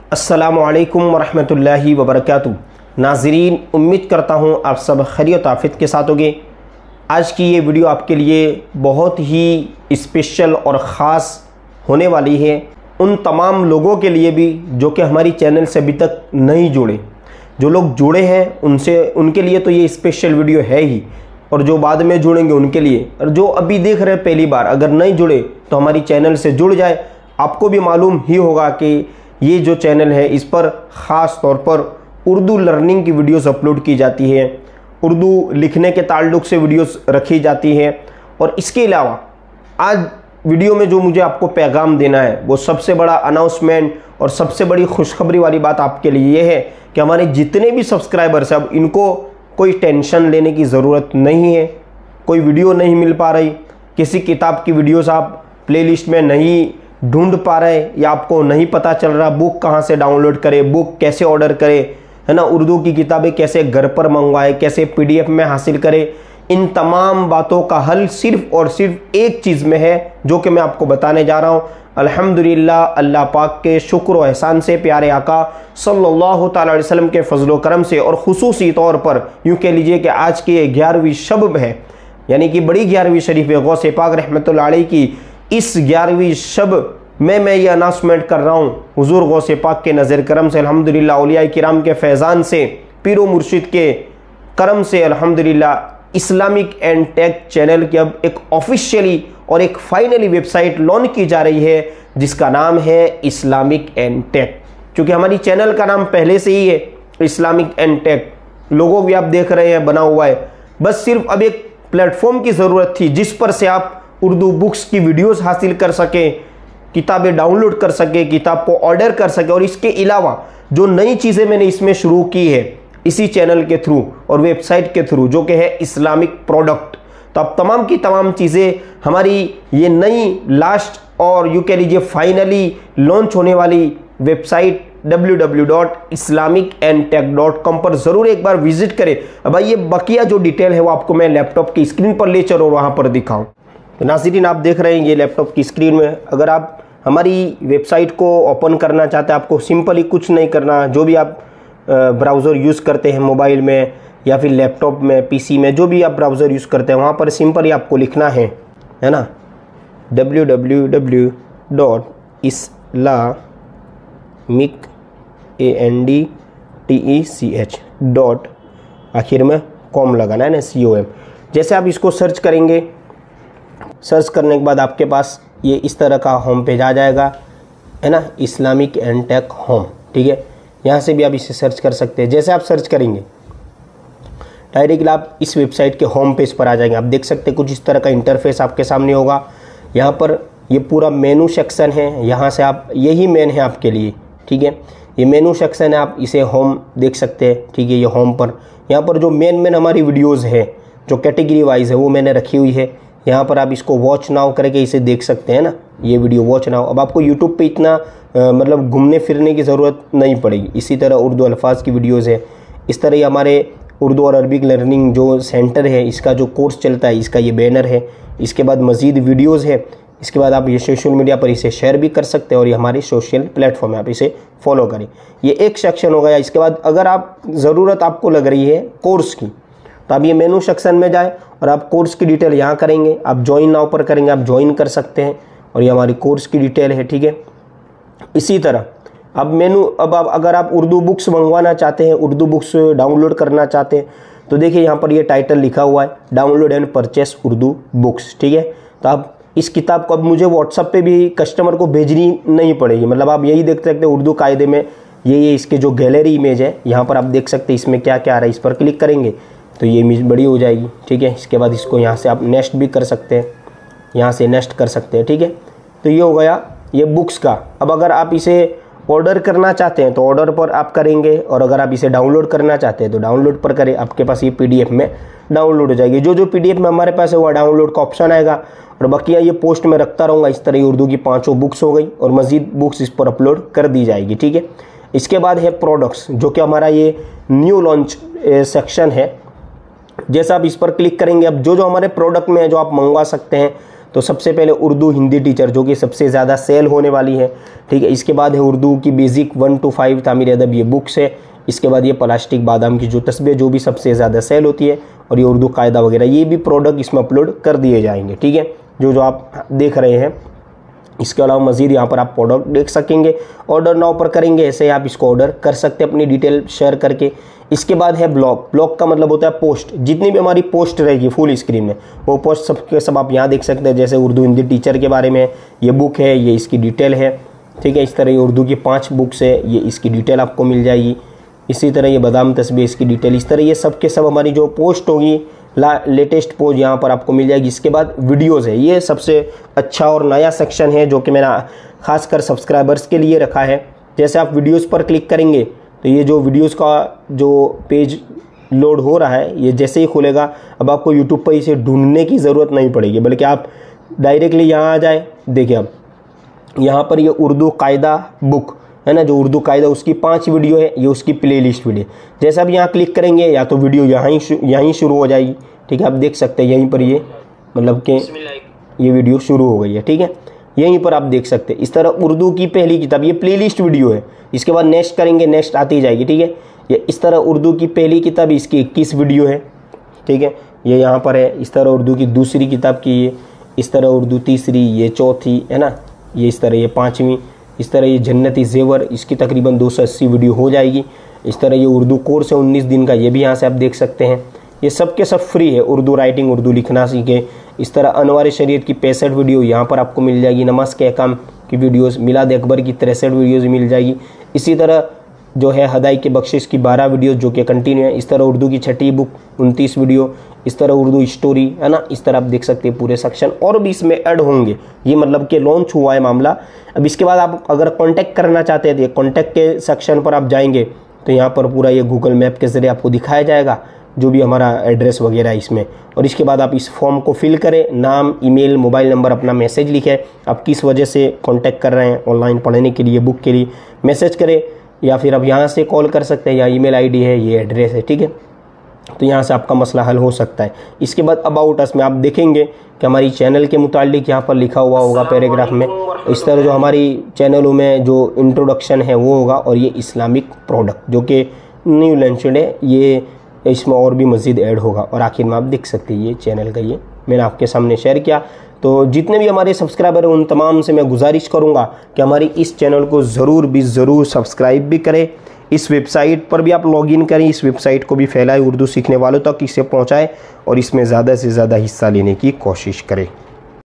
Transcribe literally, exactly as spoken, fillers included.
अस्सलामु अलैकुम वरहमतुल्लाहि वबरकातुहू। नाज़रीन, उम्मीद करता हूँ आप सब खैरियत आफियत के साथ होंगे। आज की ये वीडियो आपके लिए बहुत ही स्पेशल और ख़ास होने वाली है उन तमाम लोगों के लिए भी जो कि हमारी चैनल से अभी तक नहीं जुड़े। जो लोग जुड़े हैं उनसे उनके लिए तो ये स्पेशल वीडियो है ही, और जो बाद में जुड़ेंगे उनके लिए, और जो अभी देख रहे हैं पहली बार अगर नहीं जुड़े तो हमारी चैनल से जुड़ जाए। आपको भी मालूम ही होगा कि ये जो चैनल है इस पर ख़ास तौर पर उर्दू लर्निंग की वीडियोस अपलोड की जाती है, उर्दू लिखने के ताल्लुक़ से वीडियोस रखी जाती है। और इसके अलावा आज वीडियो में जो मुझे आपको पैगाम देना है वो सबसे बड़ा अनाउंसमेंट और सबसे बड़ी खुशखबरी वाली बात आपके लिए ये है कि हमारे जितने भी सब्सक्राइबर्स हैं अब इनको कोई टेंशन लेने की ज़रूरत नहीं है। कोई वीडियो नहीं मिल पा रही, किसी किताब की वीडियोस आप प्लेलिस्ट में नहीं ढूंढ पा रहे, या आपको नहीं पता चल रहा बुक कहाँ से डाउनलोड करें, बुक कैसे ऑर्डर करें, है ना, उर्दू की किताबें कैसे घर पर मंगवाए, कैसे पीडीएफ में हासिल करें, इन तमाम बातों का हल सिर्फ और सिर्फ एक चीज़ में है जो कि मैं आपको बताने जा रहा हूँ। अल्हम्दुलिल्लाह, अल्लाह पाक के शुक्र व एहसान से, प्यारे आका सल्लल्लाहु तआला अलैहि वसल्लम के फजलो करम से, और खुसूसी तौर पर यूँ कह लीजिए कि आज की ग्यारहवीं शब है, यानी कि बड़ी ग्यारहवीं शरीफ है गौसे पाक रहमतुल्लाह अलैह की, इस ग्यारहवीं शब में मैं ये अनाउंसमेंट कर रहा हूँ हुजूर गौसे पाक के नज़र करम से, अल्हम्दुलिल्लाह औलिया किराम के फैज़ान से, पीरो मुर्शिद के करम से, अल्हम्दुलिल्लाह इस्लामिक एंड टेक चैनल की अब एक ऑफिशियली और एक फाइनली वेबसाइट लॉन्च की जा रही है जिसका नाम है इस्लामिक एंड टेक। क्योंकि हमारी चैनल का नाम पहले से ही है इस्लामिक एंड टेक, लोगो भी आप देख रहे हैं बना हुआ है, बस सिर्फ अब एक प्लेटफॉर्म की ज़रूरत थी जिस पर से आप उर्दू बुक्स की वीडियोस हासिल कर सकें, किताबें डाउनलोड कर सके, किताब को ऑर्डर कर सके। और इसके अलावा जो नई चीज़ें मैंने इसमें शुरू की है इसी चैनल के थ्रू और वेबसाइट के थ्रू जो कि है इस्लामिक प्रोडक्ट, तो अब तमाम की तमाम चीज़ें हमारी ये नई लास्ट और यू कह लीजिए फाइनली लॉन्च होने वाली website W W W dot Islamic and tech dot com पर ज़रूर एक बार विजिट करें। अब भाई ये बकिया जो डिटेल है वो आपको मैं लैपटॉप की स्क्रीन पर ले चलो और वहाँ पर दिखाऊँ। तो नाज़रीन, आप देख रहे हैं ये लैपटॉप की स्क्रीन में, अगर आप हमारी वेबसाइट को ओपन करना चाहते हैं आपको सिंपली कुछ नहीं करना, जो भी आप ब्राउज़र यूज़ करते हैं मोबाइल में या फिर लैपटॉप में, पीसी में, जो भी आप ब्राउज़र यूज़ करते हैं वहाँ पर सिंपली आपको लिखना है है ना W W W dot Islamic A N D T E C H dot आखिर में कॉम लगाना है ना, सी ओ एम। जैसे आप इसको सर्च करेंगे, सर्च करने के बाद आपके पास ये इस तरह का होम पेज आ जाएगा, है ना, इस्लामिक एंड टेक होम। ठीक है, यहाँ से भी आप इसे सर्च कर सकते हैं। जैसे आप सर्च करेंगे डायरेक्टली आप इस वेबसाइट के होम पेज पर आ जाएंगे। आप देख सकते हैं कुछ इस तरह का इंटरफेस आपके सामने होगा। यहाँ पर ये पूरा मेनू सेक्शन है, यहाँ से आप, यही मेन है आपके लिए। ठीक है, ये मेनू सेक्शन है, आप इसे होम देख सकते हैं। ठीक है, ये होम पर यहाँ पर जो मेन मेन हमारी वीडियोज़ है जो कैटेगरी वाइज है वो मैंने रखी हुई है। यहाँ पर आप इसको वॉच नाउ करके इसे देख सकते हैं ना, ये वीडियो वॉच नाउ। अब आपको यूट्यूब पे इतना आ, मतलब घूमने फिरने की ज़रूरत नहीं पड़ेगी। इसी तरह उर्दू अल्फाज की वीडियोज़ है, इस तरह ही हमारे उर्दू और अरबिक लर्निंग जो सेंटर है इसका जो कोर्स चलता है इसका ये बैनर है। इसके बाद मज़ीद वीडियोज़ है, इसके बाद आप ये सोशल मीडिया पर इसे शेयर भी कर सकते हैं और ये हमारी सोशल प्लेटफॉर्म है, आप इसे फॉलो करें। ये एक सेक्शन हो गया। इसके बाद अगर आप ज़रूरत आपको लग रही है कोर्स की तो आप ये मेनू सेक्शन में जाए और आप कोर्स की डिटेल यहाँ करेंगे, आप ज्वाइन नाउ पर करेंगे, आप ज्वाइन कर सकते हैं और ये हमारी कोर्स की डिटेल है। ठीक है, इसी तरह अब मेनू, अब आप अगर आप उर्दू बुक्स मंगवाना चाहते हैं, उर्दू बुक्स डाउनलोड करना चाहते हैं तो देखिए यहाँ पर ये टाइटल लिखा हुआ है download and purchase Urdu books. ठीक है, तो आप इस किताब को अब मुझे व्हाट्सएप पे भी कस्टमर को भेजनी नहीं पड़ेगी, मतलब आप यही देख सकते हैं उर्दू कायदे में ये ये इसके जो गैलरी इमेज है यहाँ पर आप देख सकते हैं इसमें क्या क्या आ रहा है। इस पर क्लिक करेंगे तो ये इमेज बड़ी हो जाएगी। ठीक है, इसके बाद इसको यहाँ से आप नेक्स्ट भी कर सकते हैं, यहाँ से नेक्स्ट कर सकते हैं। ठीक है, तो ये हो गया ये बुक्स का। अब अगर आप इसे ऑर्डर करना चाहते हैं तो ऑर्डर पर आप करेंगे, और अगर आप इसे डाउनलोड करना चाहते हैं तो डाउनलोड पर करें, आपके पास ये पीडीएफ में डाउनलोड हो जाएगी। जो जो पीडीएफ में हमारे पास है वह डाउनलोड का ऑप्शन आएगा, और बाकी ये पोस्ट में रखता रहूँगा। इस तरह उर्दू की पाँचों बुक्स हो गई और मज़ीद बुक्स इस पर अपलोड कर दी जाएगी। ठीक है, इसके बाद है प्रोडक्ट्स, जो कि हमारा ये न्यू लॉन्च सेक्शन है। जैसा आप इस पर क्लिक करेंगे, अब जो जो हमारे प्रोडक्ट में है जो आप मंगवा सकते हैं, तो सबसे पहले उर्दू हिंदी टीचर जो कि सबसे ज़्यादा सेल होने वाली है, ठीक है। इसके बाद है उर्दू की बेसिक वन टू फाइव तामीर अदब, ये बुक्स है। इसके बाद ये प्लास्टिक बादाम की जो तस्बीह जो भी सबसे ज़्यादा सेल होती है, और ये उर्दू कायदा वगैरह, ये भी प्रोडक्ट इसमें अपलोड कर दिए जाएंगे, ठीक है, जो जो आप देख रहे हैं। इसके अलावा मज़ीद यहाँ पर आप प्रोडक्ट देख सकेंगे, ऑर्डर नाउ पर करेंगे, ऐसे आप इसको ऑर्डर कर सकते हैं अपनी डिटेल शेयर करके। इसके बाद है ब्लॉग। ब्लॉग का मतलब होता है पोस्ट, जितनी भी हमारी पोस्ट रहेगी फुल स्क्रीन में, वो पोस्ट सब के सब आप यहाँ देख सकते हैं। जैसे उर्दू हिंदी टीचर के बारे में ये बुक है, ये इसकी डिटेल है, ठीक है। इस तरह ये उर्दू की पाँच बुक्स है, ये इसकी डिटेल आपको मिल जाएगी। इसी तरह ये बादाम तस्बीह, इसकी डिटेल। इस तरह ये सब के सब हमारी जो पोस्ट होगी, ला लेटेस्ट पोस्ट यहाँ पर आपको मिल जाएगी। इसके बाद वीडियोज़ है, ये सबसे अच्छा और नया सेक्शन है जो कि मैंने खासकर सब्सक्राइबर्स के लिए रखा है। जैसे आप वीडियोज़ पर क्लिक करेंगे तो ये जो वीडियोज़ का जो पेज लोड हो रहा है, ये जैसे ही खुलेगा, अब आपको यूट्यूब पर इसे ढूंढने की ज़रूरत नहीं पड़ेगी, बल्कि आप डायरेक्टली यहाँ आ जाए। देखिए अब यहाँ पर ये उर्दू कायदा बुक है ना, जो उर्दू कायदा उसकी पांच वीडियो है, ये उसकी प्लेलिस्ट वीडियो। जैसे आप यहाँ क्लिक करेंगे या तो वीडियो यहाँ ही यहीं शुरू हो जाएगी, ठीक है। आप देख सकते हैं यहीं पर ये मतलब कि ये वीडियो शुरू हो गई है, ठीक है, यहीं पर आप देख सकते हैं। इस तरह उर्दू की पहली किताब, ये प्लेलिस्ट वीडियो है। इसके बाद नेक्स्ट करेंगे, नेक्स्ट आती जाएगी, ठीक है। ये इस तरह उर्दू की पहली किताब, इसकी इक्कीस वीडियो है, ठीक है, ये यहाँ पर है। इस तरह उर्दू की दूसरी किताब की ये, इस तरह उर्दू तीसरी, ये चौथी है ना, ये इस तरह ये पाँचवीं। इस तरह ये जन्नती ज़ेवर, इसकी तकरीबन दो सौ अस्सी वीडियो हो जाएगी। इस तरह ये उर्दू कोर्स है उन्नीस दिन का, ये भी यहाँ से आप देख सकते हैं। ये सब के सब फ्री है, उर्दू राइटिंग, उर्दू लिखना सीखे। इस तरह अनवार शरीयत की पैंसठ वीडियो यहाँ पर आपको मिल जाएगी। नमाज के अहकाम की वीडियोज़, मिलाद अकबर की तिरसठ वीडियोज़ मिल जाएगी। इसी तरह जो है हदाई के बख्शिश की बारह वीडियोज़ जो कि कंटिन्यू है। इस तरह उर्दू की छठी बुक उनतीस वीडियो। इस तरह उर्दू स्टोरी है ना, इस तरह आप देख सकते हैं पूरे सेक्शन, और भी इसमें ऐड होंगे। ये मतलब कि लॉन्च हुआ है मामला। अब इसके बाद आप अगर कांटेक्ट करना चाहते हैं तो कांटेक्ट के सेक्शन पर आप जाएंगे तो यहाँ पर पूरा ये गूगल मैप के ज़रिए आपको दिखाया जाएगा जो भी हमारा एड्रेस वगैरह है इसमें। और इसके बाद आप इस फॉर्म को फिल करें, नाम, ईमेल, मोबाइल नंबर, अपना मैसेज लिखें, आप किस वजह से कांटेक्ट कर रहे हैं ऑनलाइन पढ़ने के लिए, बुक के लिए, मैसेज करें, या फिर आप यहाँ से कॉल कर सकते हैं, या ईमेल आईडी है, ये एड्रेस है, ठीक है। तो यहाँ से आपका मसला हल हो सकता है। इसके बाद अबाउट अस में आप देखेंगे कि हमारी चैनल के मुतालिक यहाँ पर लिखा हुआ होगा पैराग्राफ में। इस तरह जो हमारी चैनलों में जो इंट्रोडक्शन है वो होगा, और ये इस्लामिक प्रोडक्ट जो कि न्यू लॉन्चड है, ये इसमें और भी मज़ीद ऐड होगा। और आखिर में आप देख सकते हैं ये चैनल का, ये मैंने आपके सामने शेयर किया। तो जितने भी हमारे सब्सक्राइबर हैं उन तमाम से मैं गुजारिश करूंगा कि हमारी इस चैनल को ज़रूर भी ज़रूर सब्सक्राइब भी करें। इस वेबसाइट पर भी आप लॉगिन करें, इस वेबसाइट को भी फैलाएं, उर्दू सीखने वालों तक इसे पहुंचाएं, और इसमें ज़्यादा से ज़्यादा हिस्सा लेने की कोशिश करें।